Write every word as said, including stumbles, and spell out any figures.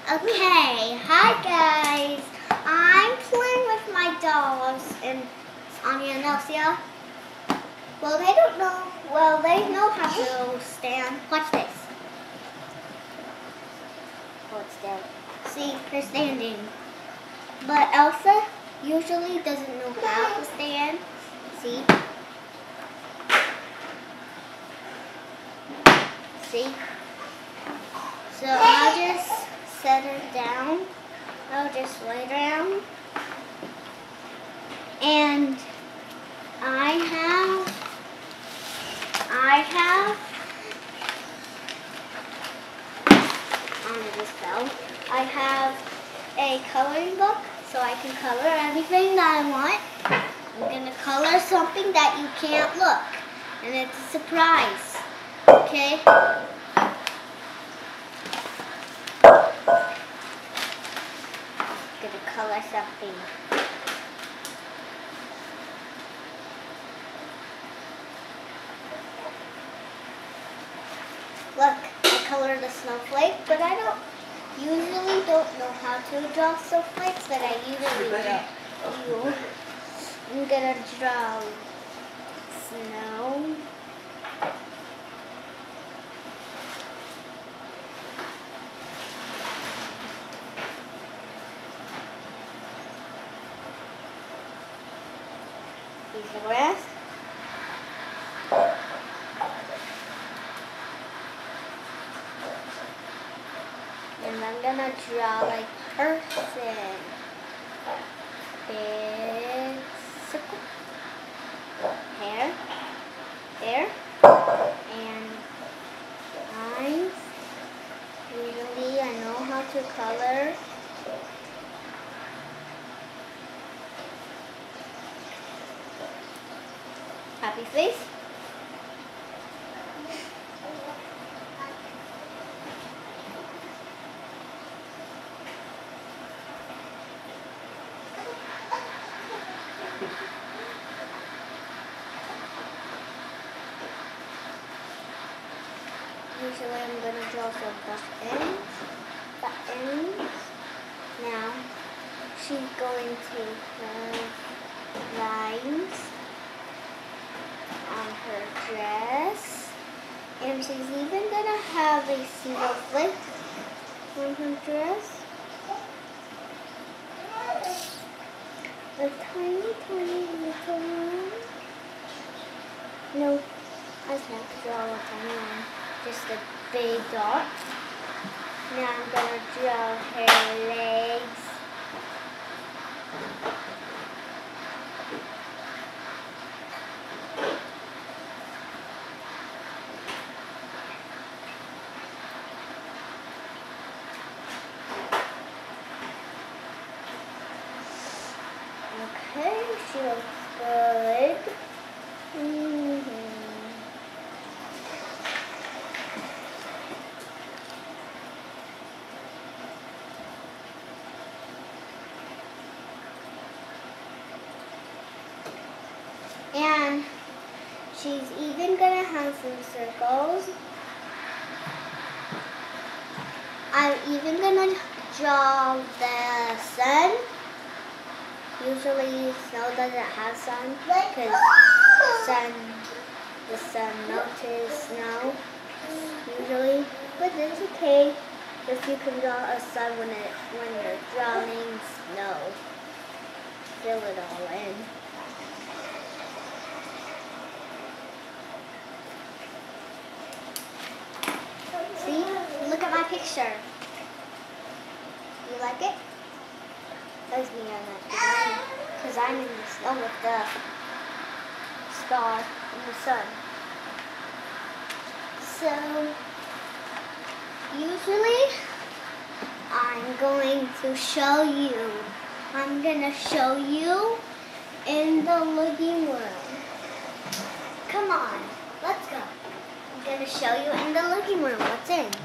Okay, hi guys. I'm playing with my dolls and Anya and Elsia. Well, they don't know. Well, they know how to stand. Watch this. Hold still. See, they're standing. But Elsa usually doesn't know how to stand. See? See? So I'll just set her down. I'll just lay down. And I have, I have, on this bell, I have a coloring book so I can color anything that I want. I'm going to color something that you can't look. And it's a surprise. Okay? I'm going to color something. Look, I colored a snowflake, but I don't usually don't know how to draw snowflakes, but I usually do. I'm gonna draw snow. Piece of grass. And I'm gonna draw like person. Big circle. Hair. Hair. And eyes. Usually I know how to color. Happy face. Usually I'm going to draw some buttons. Buttons. Now she's going to have lines on her dress. And she's even going to have a snowflake on her dress. A tiny, tiny little one. No, I can't draw a tiny one. Just a big dot. Now I'm going to draw her legs. Okay, she looks good. Mm-hmm. And she's even gonna have some circles. I'm even gonna draw the sun. Usually snow doesn't have sun because sun, the sun melted snow usually, but it's okay if you can draw a sun when it when you're drawing snow. Fill it all in. See, look at my picture. You like it? That's me on that, because I'm in the snow with the star and the sun. So, usually, I'm going to show you. I'm going to show you in the living room. Come on, let's go. I'm going to show you in the living room what's in.